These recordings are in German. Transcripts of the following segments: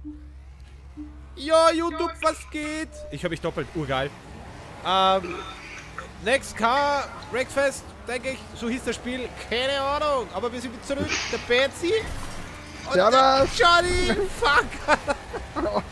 Ja, YouTube, was geht? Ich höre mich doppelt, urgeil. Next Car, Breakfast, denke ich, so hieß das Spiel. Keine Ahnung, aber wir sind wieder zurück. Der Betsy und der Johnny. Fuck.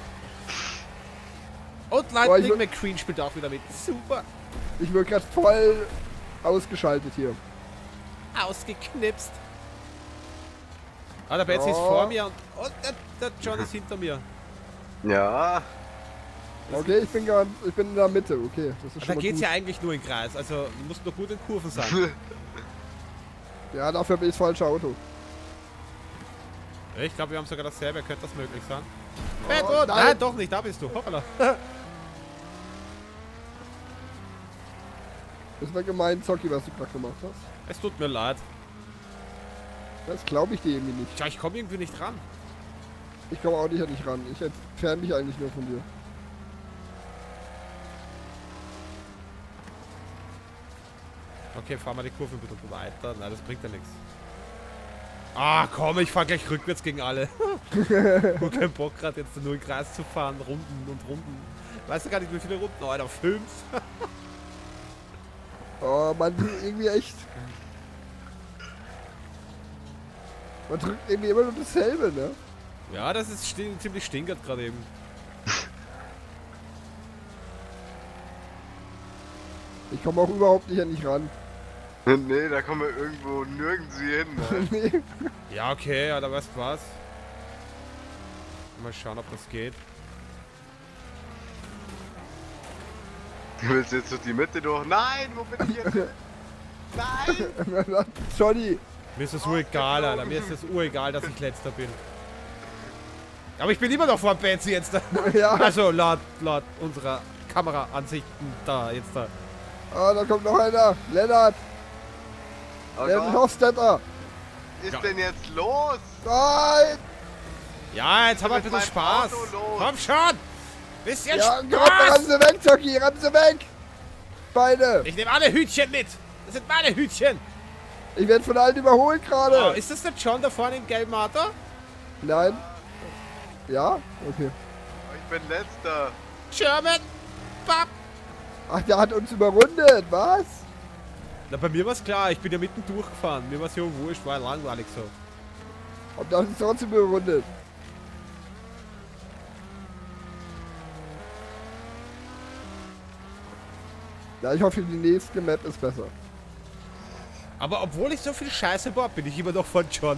Und Lightning McQueen spielt auch wieder mit. Super. Ich wurde gerade voll ausgeschaltet hier. Ausgeknipst. Ah, der Betsy ist vor mir und der John ist hinter mir. Ja. Okay, ich bin in der Mitte, okay. Das ist Da schon mal geht's gut. ja eigentlich nur in Kreis, also du musst nur gut in Kurven sein. Ja, dafür bin ich das falsche Auto. Ich glaube, wir haben sogar dasselbe, könnte das möglich sein. Oh, Nein, doch nicht, da bist du. Hoppala. Das war gemein, Zocki, was du gerade gemacht hast. Es tut mir leid. Das glaube ich dir irgendwie nicht. Tja, ich komme irgendwie nicht ran. Ich komme auch nicht an dich ran. Ich entferne mich eigentlich nur von dir. Okay, fahren wir die Kurve ein bisschen weiter. Nein, das bringt ja nichts. Ah, komm, ich fahr gleich rückwärts gegen alle. Gut, kein Bock gerade jetzt nur im Kreis zu fahren, Runden und Runden. Weißt du gar nicht, wie viele Runden? Oh, Alter, 5. Oh man, irgendwie echt. Man drückt irgendwie immer nur dasselbe, ne? Ja, das ist ziemlich stinkert gerade eben. Ich komme auch überhaupt nicht an dich ran. Nee, da kommen wir irgendwo nirgends hin. Ne? Nee. Ja, okay, ja, da weißt du was. Mal schauen, ob das geht. Du willst jetzt durch die Mitte durch? Nein, wo bin ich jetzt? Nein! Johnny! Mir ist das uregal, Alter. Mir ist das uregal, dass ich Letzter bin. Aber ich bin immer noch vor Betsy jetzt da. Ja. Also laut unserer Kameraansichten da, jetzt da. Ah, da kommt noch einer. Lennart! Oh Lennart Gott, Hofstetter! was ist denn jetzt los? Nein! Ja, jetzt haben wir ein Mit bisschen meinem Spaß. Auto los. Komm schon! Bisschen Ja, komm, Spaß! rammen sie weg, Zocki! Rammen sie weg! Beide! Ich nehme alle Hütchen mit! Das sind meine Hütchen! Ich werde von allen überholt gerade! Oh, ist das der John da vorne im gelben Auto? Nein. Ja? Okay. Ich bin letzter. German! Bap! Ach, der hat uns überrundet, was? Na, bei mir war es klar, ich bin ja mitten durchgefahren. Mir war es ja wurscht, war langweilig so. Und das ist trotzdem überrundet. Ja, ich hoffe, die nächste Map ist besser. Aber obwohl ich so viel Scheiße baue, bin ich immer noch von John.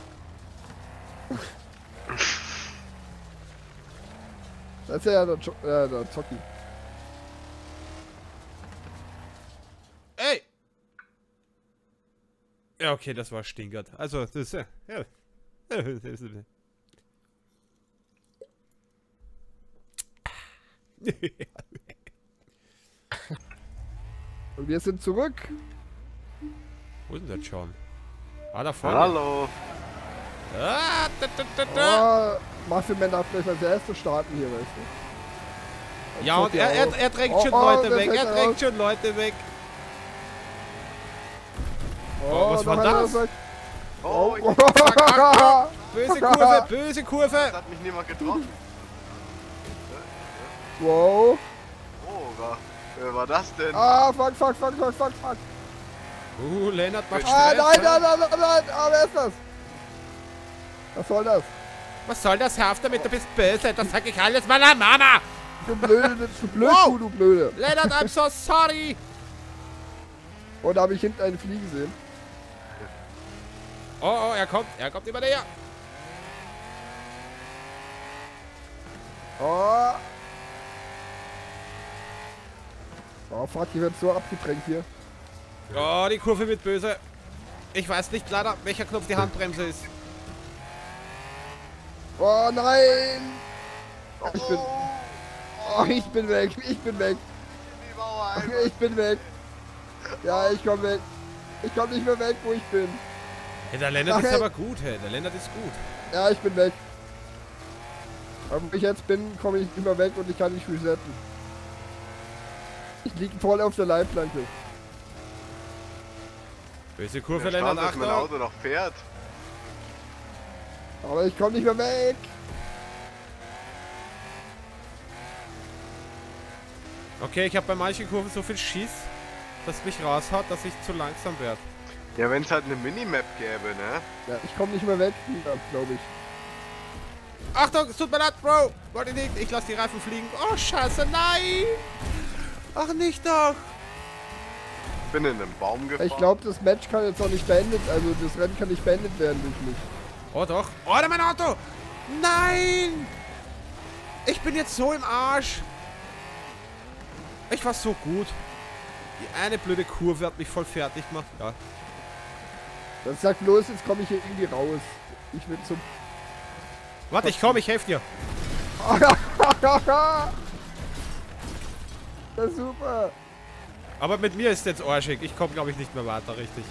Das ist ja der Zocki. Ey! Ja, okay, das war stinkert. Also, das ist ja. Und wir sind zurück. Wo ist denn der John? Ah, da vorne. Hallo. Ah, da. Oh, Mafia-Man darf gleich mal als erste starten hier, weißt du. Ja, und er drängt schon Leute weg. Er drängt schon Leute weg. Oh, was war das? Oh, ich, Böse Kurve, böse Kurve. das hat mich niemand getroffen. Wow. Oh, wer war das denn? Ah, fuck. Lennart macht Ah, Stress. nein. Ah, wer ist das? Was soll das? Was soll das, Herr damit? Du bist böse. Das sag ich alles meiner Mama. Du blöde, Wow. du blöde. Lennart, I'm so sorry. Und da habe ich hinten einen fliegen sehen. Oh, er kommt immer näher. Oh. Oh, fuck, hier wird so abgedrängt hier. Oh, die Kurve wird böse. Ich weiß nicht leider, welcher Knopf die Handbremse ist. Oh, nein. Ich bin weg. Die Mauer einfach. Ich bin weg. Ja, ich komm weg. Ich komm nicht mehr weg, wo ich bin. Hey, der Lennart ist Nein. aber gut, hey. Der Lennart ist gut. Ja, ich bin weg. Aber wo ich jetzt bin, komme ich nicht mehr weg und ich kann nicht resetten. Ich liege voll auf der Leitplanke. Böse Kurve, Ja, Lennart, dass mein Achtung. Auto noch fährt. Aber ich komme nicht mehr weg. Okay, ich habe bei manchen Kurven so viel Schiss, dass mich raushaut, dass ich zu langsam werde. Ja, wenn es halt eine Minimap gäbe, ne? Ja, ich komme nicht mehr weg, glaube ich. Achtung, es tut mir leid, Bro! Wollte ich nicht, ich lasse die Reifen fliegen. Oh, scheiße, nein! Ach, nicht doch! Ich bin in einen Baum gefahren. Ich glaube, das Match kann jetzt auch nicht beendet, also das Rennen kann nicht beendet werden durch mich. Oh doch. Oh, da mein Auto! Nein! Ich bin jetzt so im Arsch. Ich war so gut. Die eine blöde Kurve hat mich voll fertig gemacht. Ja. Das sagt bloß, jetzt komme ich hier irgendwie raus. Ich will zum... Warte, ich komme, ich helfe dir. Das ist super. Aber mit mir ist jetzt arschig. Ich komme, glaube ich, nicht mehr weiter, richtig.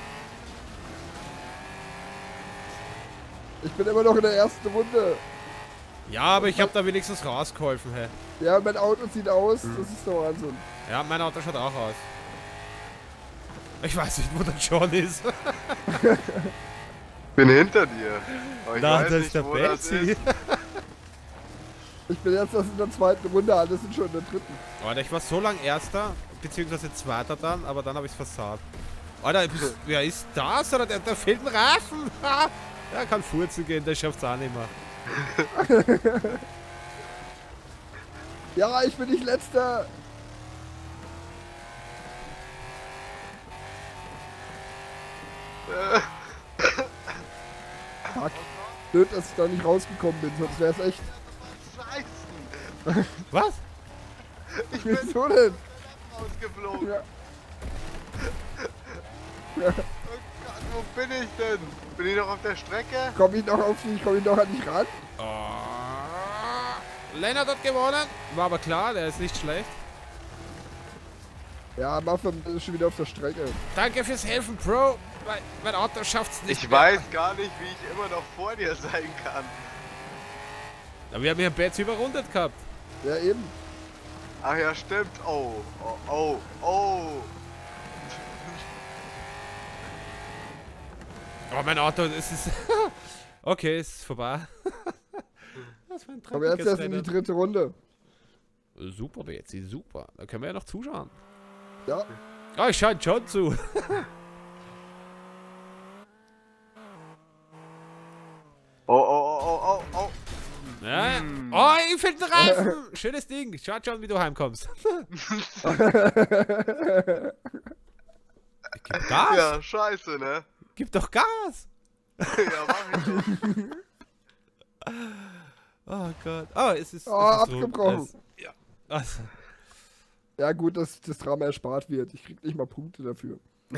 Ich bin immer noch in der ersten Runde. Ja, aber ich habe da wenigstens rausgeholfen, hä. Ja, mein Auto sieht aus, das ist der Wahnsinn. Ja, mein Auto schaut auch aus. Ich weiß nicht, wo der John ist. Bin hinter dir. Aber ich Da, weiß das nicht, ist der wo das Betsy. ist. Ich bin jetzt erst in der zweiten Runde, alle sind schon in der dritten. Alter, ich war so lang Erster, beziehungsweise Zweiter dann, aber dann habe ich es versaut. Alter, wer ist das? Oder der fehlt ein Reifen. Der kann furzen gehen, der schafft es auch nicht mehr. Ja, ich bin nicht letzter. Fuck. Blöd, dass ich da nicht rausgekommen bin, sonst wäre es echt. Scheiße. Was? Ich bin Wieso denn? ausgeflogen. Ja. Oh Gott, wo bin ich denn? Bin ich noch auf der Strecke? Komm ich noch an dich ran? Oh. Lennart hat gewonnen. War aber klar, der ist nicht schlecht. Ja, Muffin ist schon wieder auf der Strecke. Danke fürs Helfen, Bro. Mein Auto schafft's nicht Ich mehr. weiß gar nicht, wie ich immer noch vor dir sein kann. Aber wir haben ja Betsy überrundet gehabt. Ja, eben. Ach ja, stimmt. Oh, oh, oh, oh. Aber mein Auto, es ist... Okay, es ist vorbei. Das war ein Aber jetzt erst in die Rennen. dritte Runde. Super, Betsy, super. Da können wir ja noch zuschauen. Ja. Oh, ich schaue John zu. Oh, oh, oh, oh, oh, oh. Ja. Oh, ich finde den Reifen. Schönes Ding. Schau schon, wie du heimkommst. Gib Gas. Ja, scheiße, ne? Gib doch Gas. Ja, mach ich doch. Oh Gott. Oh, es ist... Oh, es ist abgebrochen. Ja. Also. Ja, gut, dass das Drama erspart wird. Ich krieg nicht mal Punkte dafür.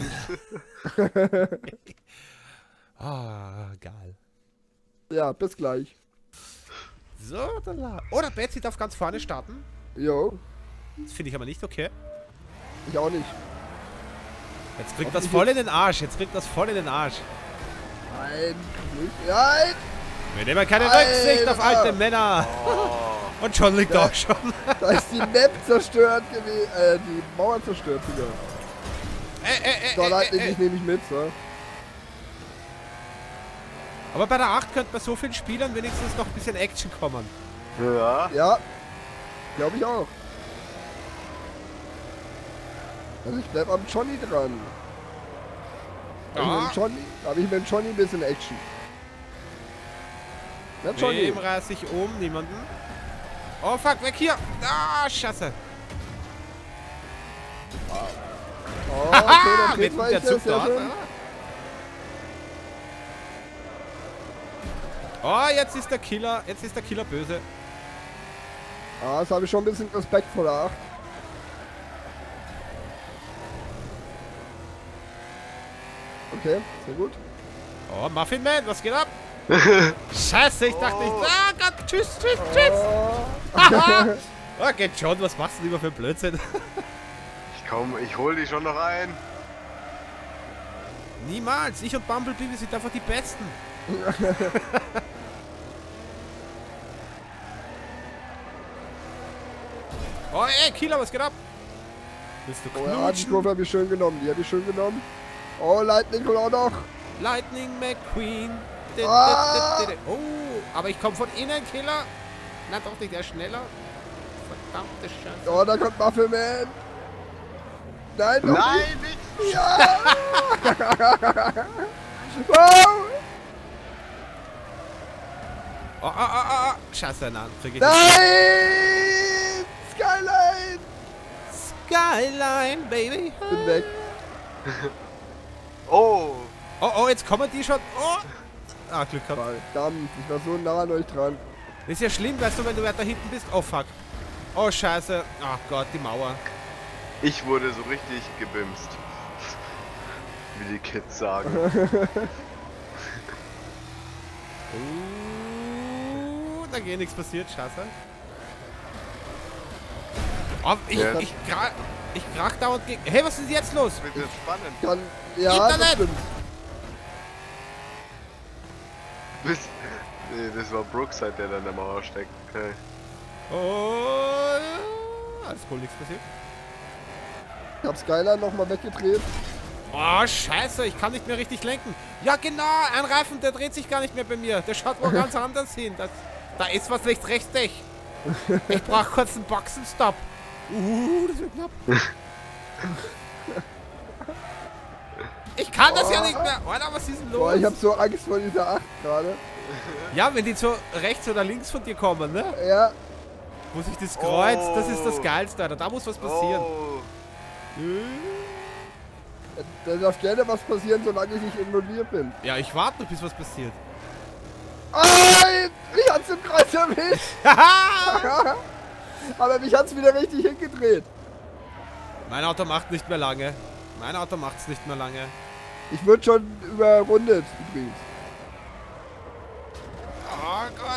Ah, geil. Ja, bis gleich. So, dann la. Oh, der Betsy darf ganz vorne starten. Jo, Das finde ich aber nicht okay. ich auch nicht. Jetzt kriegt das voll in den Arsch. Jetzt kriegt das voll in den Arsch. Nein, nicht. Nein! Wir nehmen keine Alter. Rücksicht auf alte Männer. Und John liegt auch schon. Da ist die Map zerstört gewesen. Die Mauer zerstört wieder. So, Lightning, nehme ich mit, so. Aber bei der 8 könnte bei so vielen Spielern wenigstens noch ein bisschen Action kommen. Ja. Ja, glaube ich auch. Also ich bleib am Johnny dran. Ja. Habe ich mit dem Johnny ein bisschen Action. Na Johnny. Wem reiß ich um? Niemanden. Oh fuck, weg hier. Ah, scheiße. Oh, okay, dann Mit geht's weiter, der Zug sehr dort. schön. Oh, jetzt ist der Killer. Jetzt ist der Killer böse. Ah, das habe ich schon ein bisschen Respekt vor der 8. Okay, sehr gut. Oh, Muffin Man, was geht ab? Scheiße, ich dachte nicht. Ah Gott, tschüss, tschüss, tschüss. Oh. Okay, John, was machst du lieber für Blödsinn? Ich hol die schon noch ein. Niemals. Ich und Bumblebee, wir sind einfach die Besten. Oh, ey, Killer, was geht ab? Willst du Oh ja, die knutschen? Kurve habe ich schön genommen. Die habe ich schön genommen. Oh, Lightning auch noch. Lightning McQueen. Ah! Oh, aber ich komme von innen, Killer. Na doch nicht, der ist schneller. Verdammte Scheiße. Oh, da kommt Muffelman. Nein, doch Nein, nicht! nicht. Ja. Wow. Scheiße, nein, krieg ich Nein! Skyline! nicht. Skyline, baby. Bin weg. Oh! Oh, jetzt kommen die schon. Oh. Ah, Glück gehabt. Verdammt, ich war so nah an euch dran. Das ist ja schlimm, weißt du, wenn du weiter hinten bist. Oh, fuck. Oh, scheiße. Ach Gott, die Mauer. Ich wurde so richtig gebimst. Wie die Kids sagen. Da geht nichts passiert, scheiße. Oh, Ja. ich krach dauernd gegen... Hey, was ist jetzt los? Das wird jetzt spannend. Kann, ja, das Internet! stimmt. Nee, das war Brookside, der da in der Mauer steckt. Okay. Oh, alles cool, nichts passiert. Ich hab Skyline nochmal weggedreht. Oh, scheiße, ich kann nicht mehr richtig lenken. Ja, genau, ein Reifen, der dreht sich gar nicht mehr bei mir. Der schaut wo ganz anders hin. Da ist was nicht richtig. Ich brauch kurz einen Boxenstopp. Das wird knapp. Ich kann das ja nicht mehr. Alter, was ist denn los? Boah, ich hab so Angst vor dieser 8 gerade. Ja, wenn die so rechts oder links von dir kommen, ne? Ja. Wo sich das kreuzt, das ist das Geilste, Alter. Da muss was passieren. Oh. Da darf gerne was passieren, solange ich nicht involviert bin. Ja, ich warte noch, bis was passiert. Nein! Mich hat's im Kreis erwischt! Haha! Aber mich hat's wieder richtig hingedreht. Mein Auto macht nicht mehr lange. Mein Auto macht's nicht mehr lange. Ich wurde schon überrundet übrigens. Oh Gott.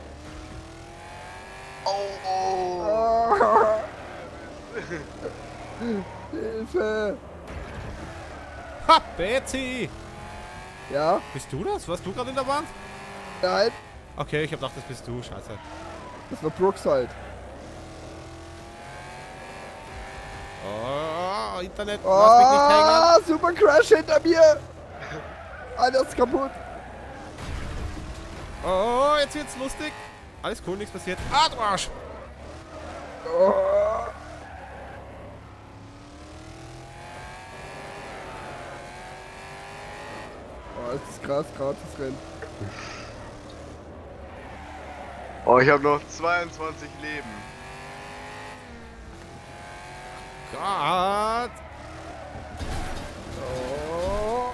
Oh. Ah. Hilfe! Ha, Betsy! Ja? Bist du das? Warst du gerade in der Wand? Nein, Okay, ich hab gedacht, das bist du. Scheiße. das war Brookside. Oh, Internet, lass mich nicht hängen. Oh, super Crash hinter mir! Einer ist kaputt. Oh, jetzt wird's lustig. Alles cool, nichts passiert. Ah, du Arsch! Oh. Oh, das ist krass, gratis Rennen. Oh, ich habe noch 22 Leben. Gott! Oh.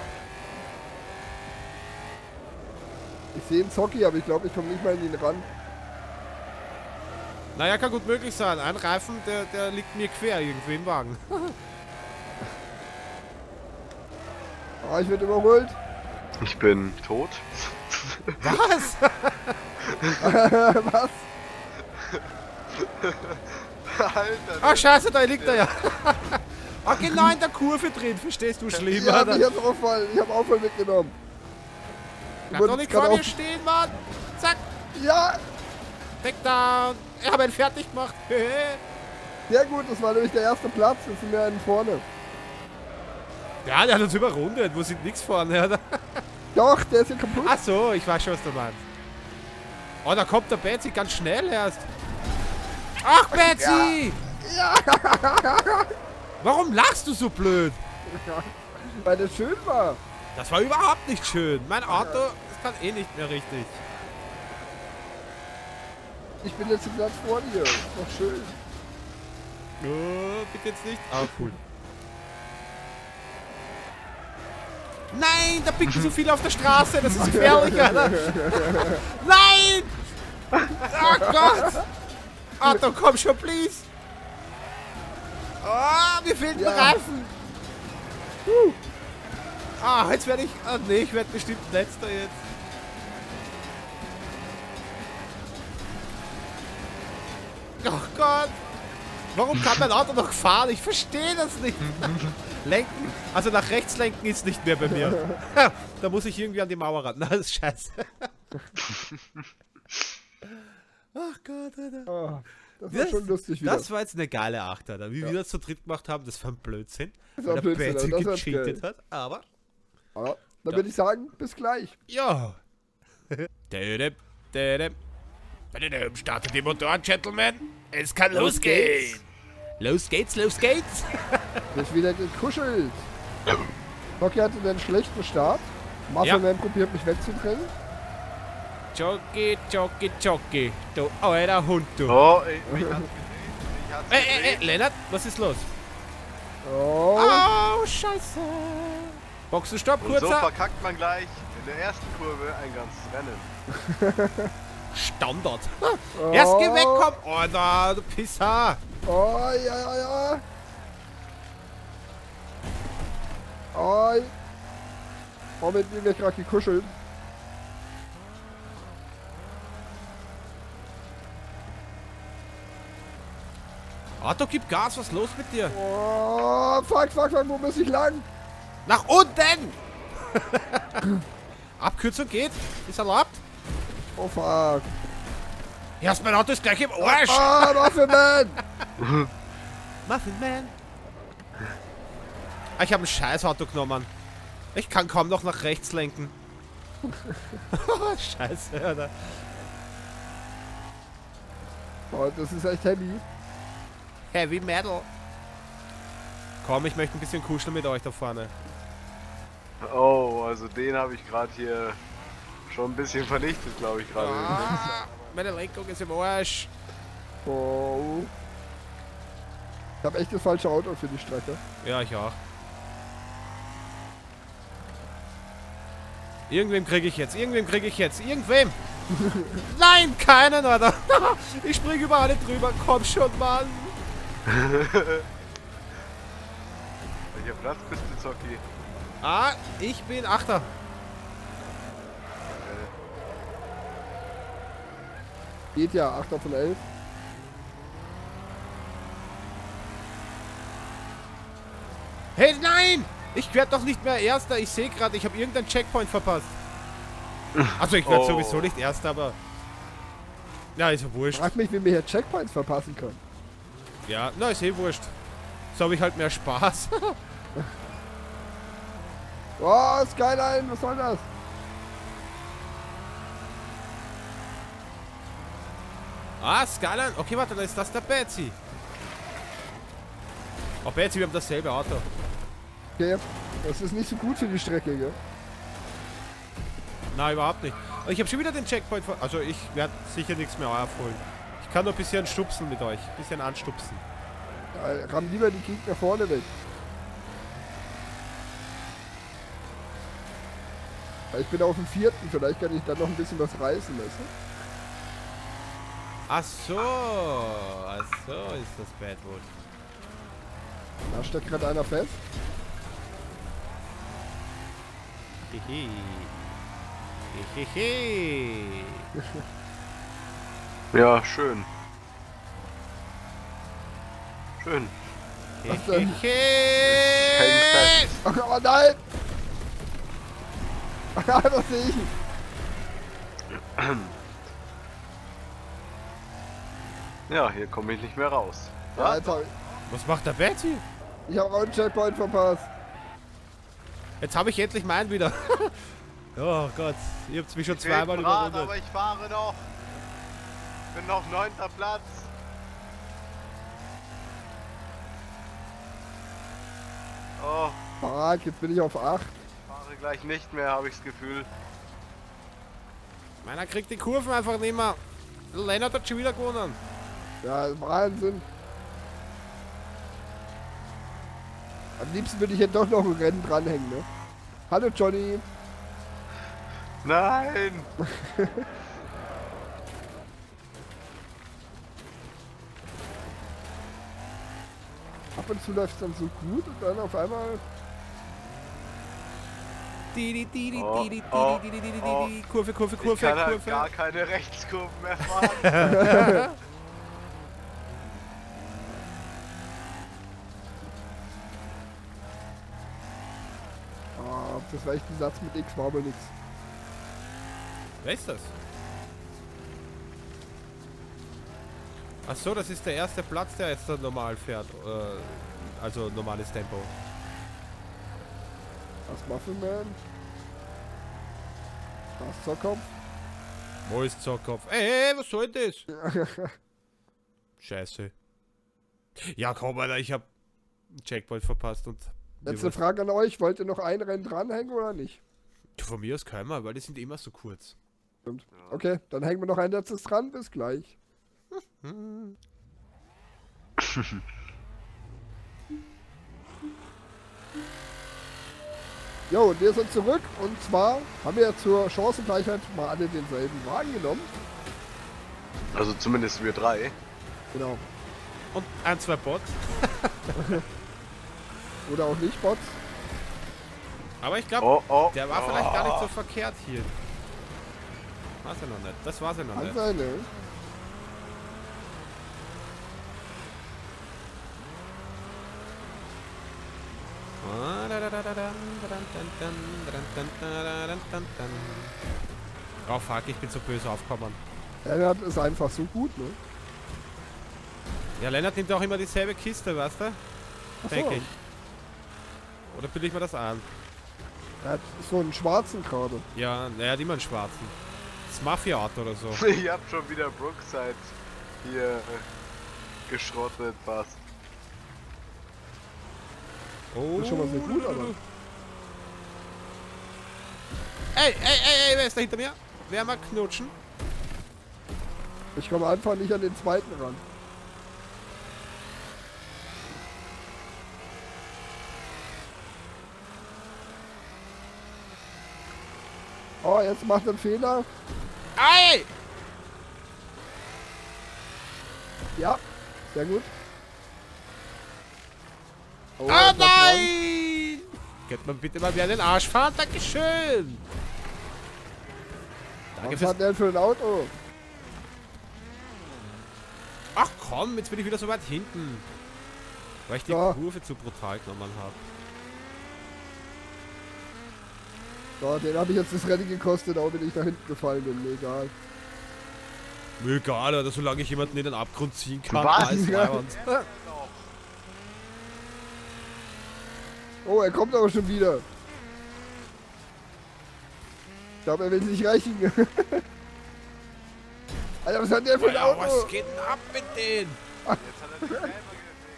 Ich sehe einen Zocki, aber ich glaube, ich komme nicht mal in ihn ran. Naja, kann gut möglich sein. Ein Reifen, der liegt mir quer irgendwie im Wagen. Ah, ich werde überholt. Ich bin tot. Was? Was? Alter. Ah, scheiße, da liegt er ja. Ah, genau in der Kurve drin, verstehst du, schlimm, Ja, Alter. ich hab's auch voll, mitgenommen. Ich Bleib wurde doch nicht grad vor mir auf- stehen, Mann. Zack, Ja, Takedown. Ich habe ihn fertig gemacht. sehr gut, das war nämlich der erste Platz. Jetzt sind wir einen vorne. Ja, der hat uns überrundet. Wo sind nichts vorne, Alter? Doch, der ist ja kaputt. Ach so, ich weiß schon, was du meinst. Oh, da kommt der Betsy ganz schnell erst. Ach, Betsy! Ja, Warum lachst du so blöd? weil das schön war. Das war überhaupt nicht schön. Mein Auto, das kann eh nicht mehr richtig. Ich bin jetzt Platz vor dir. Ist doch schön. Oh, bitte jetzt nicht. Ah, cool. Nein, da picken so viele auf der Straße. Das ist gefährlich, Alter. Nein! Oh Gott! Auto, komm schon, please. Oh, mir fehlt ein Ja. Reifen. Ah, jetzt werde ich... Ah, nee, ich werde bestimmt letzter jetzt. Oh Gott! Warum kann mein Auto noch fahren? Ich verstehe das nicht. Lenken, also nach rechts lenken ist nicht mehr bei mir. Da muss ich irgendwie an die Mauer ran. Na, das ist scheiße. Ach Gott, Alter. Oh, das war schon lustig wieder. Das war jetzt eine geile Acht, Alter. Wie wir das zu dritt gemacht haben, das war ein Blödsinn. Das war Weil der Blödsinn, Betsy aber das war gecheatet geil. hat, aber... Ja, dann würde ich sagen, bis gleich. Ja. Dädem, dädem. Startet die Motoren, Gentlemen. Es kann Los losgehen. Los geht's, los geht's. Wird wieder gekuschelt. Rocky hatte einen schlechten Start. Muscleman probiert mich wegzudrängen. Jockey, Jockey, Jockey. Du alter Hund, du. Oh, mich hat's gesehen. Ich hat's gesehen. Lennart, was ist los? Oh. Oh, scheiße. Boxenstopp, Und so kurzer. verkackt man gleich in der ersten Kurve ein ganzes Rennen. Standard. Oh. Erst geh weg, komm. Oh, da, du Pisser. Oh, ja. Oh. Moment wird mir gerade gekuschelt. Auto, gib Gas, was ist los mit dir? Oh, fuck, wo muss ich lang? Nach unten! Abkürzung geht? Ist erlaubt? Oh, fuck. Erst mein Auto ist gleich im Arsch! Ah, Muscleman! Muffin Man! Ich habe ein scheiß Auto genommen. Ich kann kaum noch nach rechts lenken. Scheiße, Alter. Oh, das ist echt heavy. Heavy Metal. Komm, ich möchte ein bisschen kuscheln mit euch da vorne. Oh, also den habe ich gerade hier schon ein bisschen vernichtet, glaube ich gerade. Ah, meine Lenkung ist im Arsch. Oh. Ich habe echt das falsche Auto für die Strecke. Ja, ich auch. Irgendwem kriege ich jetzt. Irgendwem! Nein, keinen, Alter! Ich springe über alle drüber. Komm schon, Mann! Welcher Platz bist du, Zocki? Ah, ich bin Achter. Geht ja, 8 von 11. Hey, nein! Ich werde doch nicht mehr Erster. Ich sehe gerade, ich habe irgendeinen Checkpoint verpasst. Also ich werde sowieso nicht Erster, aber... Ja, ist ja wurscht. Frag mich, wie wir hier Checkpoints verpassen können. Ja, na, ist eh wurscht. So habe ich halt mehr Spaß. Oh, Skyline, was soll das? Ah, Skyline. Okay, warte, dann ist das der Betsy. Oh, Betsy, wir haben dasselbe Auto. Okay, das ist nicht so gut für die Strecke, gell? Nein, überhaupt nicht. Ich habe schon wieder den Checkpoint. Also ich werde sicher nichts mehr aufholen. Ich kann nur ein bisschen stupsen mit euch. Ein bisschen anstupsen. Ja, ramm lieber die Gegner vorne weg. Ich bin auf dem 4. Vielleicht kann ich dann noch ein bisschen was reißen lassen. Ach so ist das Badwood. Da steckt gerade einer fest. Hihi. Hihihi. Ja, schön. Schön. Was denn? Häng fest. Oh nein! Was sehe ich? Ja, hier komme ich nicht mehr raus. Ja, jetzt Was macht der Betty? ich habe auch einen Checkpoint verpasst. Jetzt habe ich endlich meinen wieder. Oh Gott, ihr habt mich schon Ich zweimal red grad, überrundet. aber ich fahre noch. Bin noch 9. Platz. Oh, Fuck, jetzt bin ich auf 8. fahre gleich nicht mehr, habe ich das Gefühl. Meiner kriegt die Kurven einfach nicht mehr. Lennart hat schon wieder gewonnen. Ja, Wahnsinn. Am liebsten würde ich jetzt doch noch ein Rennen dranhängen, ne? Hallo Johnny. Nein! Ab und zu läuft es dann so gut und dann auf einmal... Kurve, Kurve, Ich Kurve, kann halt Kurve. gar keine Rechtskurven mehr fahren. Ah, das war echt ein Satz mit X, war aber nix. Wer ist das? Ach so, das ist der erste Platz, der jetzt normal fährt. Also normales Tempo. Was Muffin Man? Was Zockkopf? Wo ist Zockkopf? Ey, was soll das? Scheiße. Ja, komm, Alter, ich hab einen Checkpoint verpasst und... Letzte Frage an euch. Wollt ihr noch ein Rennen dranhängen oder nicht? Von mir aus keiner, weil die sind immer so kurz. Stimmt. Okay, dann hängen wir noch ein letztes dran. Bis gleich. Jo, und wir sind zurück. Und zwar haben wir zur Chancengleichheit mal alle denselben Wagen genommen. Also zumindest wir 3. Genau. Und ein, zwei Bots. Oder auch nicht Bots. Aber ich glaube, Oh, der war vielleicht gar nicht so verkehrt hier. War's ja noch nicht. Das war's ja noch Kann nicht. sein, ne? Oh fuck, ich bin so böse aufgekommen. Lennart ist einfach so gut, ne? Ja, Lennart nimmt auch immer dieselbe Kiste, weißt du? Ach so. Denke ich. Oder bilde ich mir das an? Er hat so einen schwarzen gerade. Ja, er hat immer einen schwarzen. Das Mafia-Auto oder so. Ich hab schon wieder Brookside hier geschrottet, fast. Oh. Das ist schon mal sehr gut, aber. Ey, wer ist da hinter mir? Wer mal knutschen? Ich komme einfach nicht an den zweiten ran. Oh, jetzt macht er einen Fehler. Ey! Ja, sehr gut. Oh, Ah er bleibt dran. nein! Könnt man bitte mal wieder den Arsch fahren? Dankeschön! Danke Was hat fürs... der für ein Auto? Ach komm, jetzt bin ich wieder so weit hinten. Weil ich die Ja. Kurve zu brutal genommen habe. So, den habe ich jetzt das Rennen gekostet, auch wenn ich nach hinten gefallen bin. Mir egal. Mir egal, oder solange ich jemanden in den Abgrund ziehen kann. Was? Alles leibend. Oh, er kommt aber schon wieder. Ich glaube, er will sich reichen. Alter, was hat der für ein Ja, Auto? was geht denn ab mit denen? Jetzt hat er sich selber gefickt.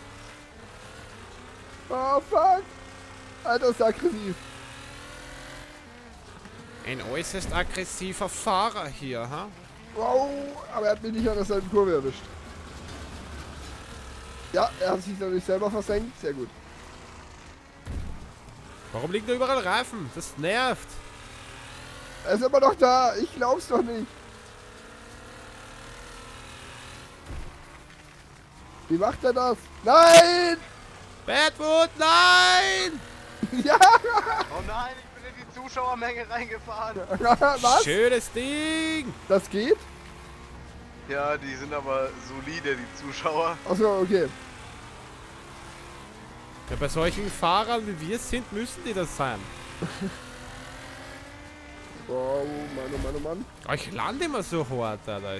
Oh, fuck. Alter, ist aggressiv. Ein äußerst aggressiver Fahrer hier, ha? Wow, aber er hat mich nicht an der selben Kurve erwischt. Ja, er hat sich dadurch selber versenkt. Sehr gut. Warum liegen da überall Reifen? Das nervt. Er ist immer noch da. Ich glaub's doch nicht. Wie macht er das? Nein! Badwood, nein! Ja! Oh nein, ich bin in die Zuschauermenge reingefahren. Was? Schönes Ding! Das geht? Ja, die sind aber solide, die Zuschauer. Achso, okay. Ja, bei solchen Fahrern wie wir sind, müssen die das sein. Oh Mann, oh Mann, oh Mann. Oh, ich lande immer so hart, Alter.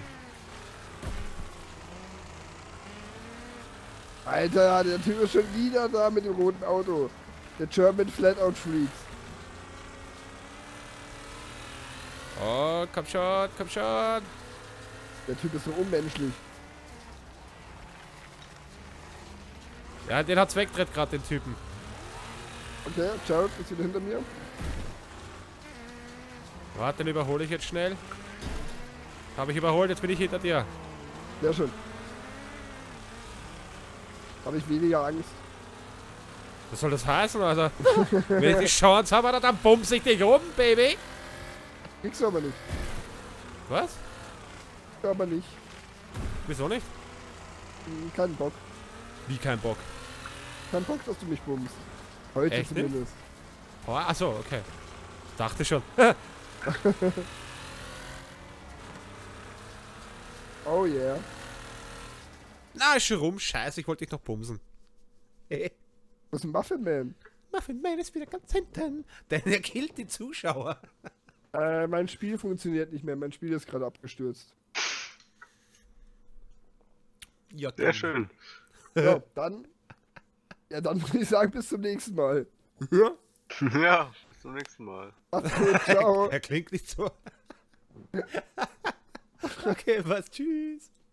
Alter, der Typ ist schon wieder da mit dem roten Auto. Der German Flatout Freaks. Oh, komm schon, komm schon. Der Typ ist so unmenschlich. Ja, den hat's wegdreht gerade, den Typen. Okay, Jared ist wieder hinter mir. Warte, den überhole ich jetzt schnell. Habe ich überholt, jetzt bin ich hinter dir. Sehr schön. Habe ich weniger Angst. Was soll das heißen, Alter? Wenn ich die Chance habe, dann bumse ich dich um, Baby. Kriegst du aber nicht. Was? Kriegst du aber nicht. Wieso nicht? Keinen Bock. Wie kein Bock? Kein Bock, dass du mich bummst. Heute Echt nicht? zumindest. Oh, achso, okay. Dachte schon. Oh yeah. Na, ist schon rum. Scheiße, ich wollte dich noch bumsen. Was ist ein Muffin Man? Muffin Man ist wieder ganz hinten. Denn er killt die Zuschauer. Mein Spiel funktioniert nicht mehr. Mein Spiel ist gerade abgestürzt. Ja, Sehr schön. So, dann. Ja, dann würde ich sagen, bis zum nächsten Mal. Ja, bis zum nächsten Mal. Macht's gut, ciao. Er klingt nicht so. Okay, was? Tschüss.